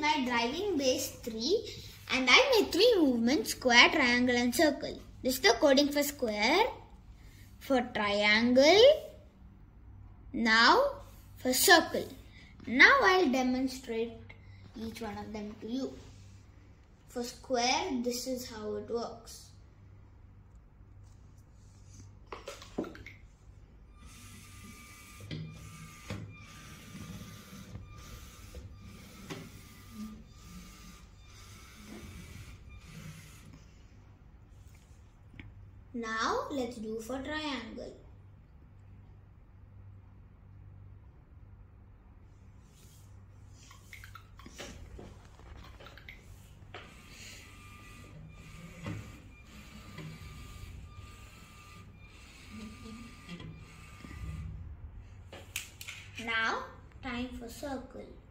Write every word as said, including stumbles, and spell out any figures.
my driving base three and I made three movements: square, triangle and circle. This is the coding for square, for triangle, now for circle. Now I'll demonstrate each one of them to you. For square, this is how it works. Now let's do for triangle. Now time for circle.